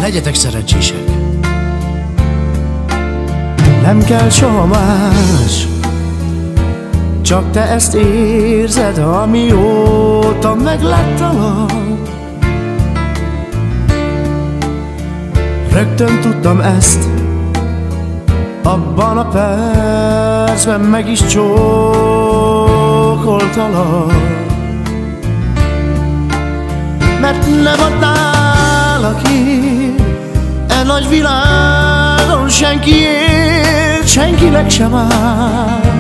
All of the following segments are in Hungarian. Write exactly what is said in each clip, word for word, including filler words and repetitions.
Legyetek szerencsések! Nem kell soha más, csak te ezt érzed, amióta megláttalak. Rögtön tudtam ezt, abban a percben meg is csókoltalak. Mert nem adnálak én e nagy világon senkiért, senkinek sem áll.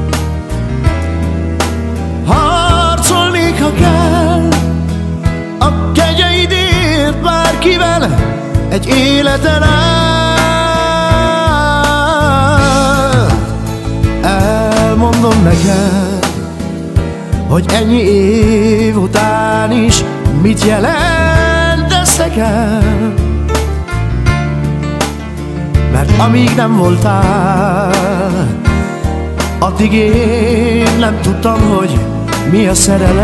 Harcolnék, ha kell, a kegyeidért bárkivel egy életen át. Elmondom neked, hogy ennyi év után is mit jelent ez nekem. Mert amíg nem voltál, addig én nem tudtam, hogy mi a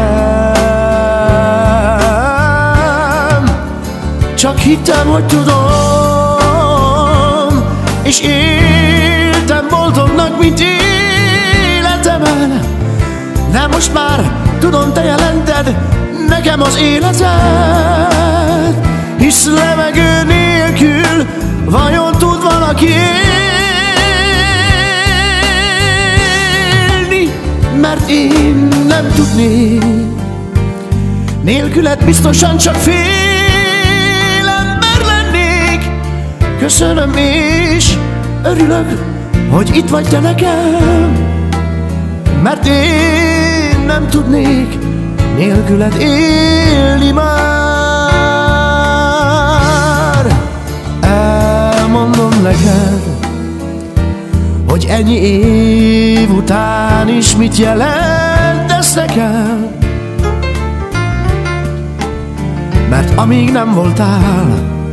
szerelem. Csak hittem, hogy tudom, és éltem boldognak, mint életemen. De most már tudom, te jelented nekem az életet. Hisz levegő nélkül vajon tud valaki élni? Mert én nem tudnék, nélküled biztosan csak fél ember lennék. Köszönöm és örülök, hogy itt vagy te nekem. Mert én nem tudnék nélküled élni már. Elmondom neked, hogy ennyi év után is mit jelent ez nekem. Mert amíg nem voltál,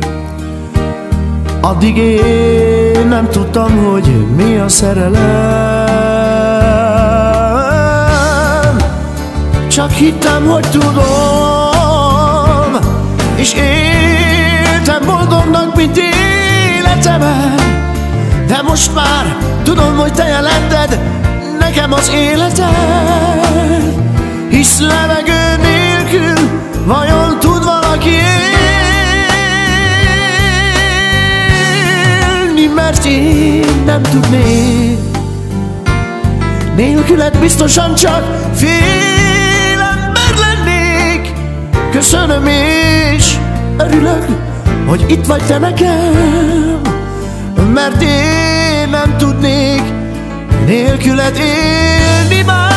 addig én nem tudtam, hogy mi a szerelem. Csak hittem, hogy tudom, és éltem boldognak, mint életemen. De most már tudom, hogy te jelented nekem az életed. Hisz levegő nélkül vajon tud valaki élni? Mert én nem tudnék, nélküled biztosan csak fél ember lennék. Köszönöm és örülök, hogy itt vagy te nekem. Mert én nem tudnék nélküled élni már.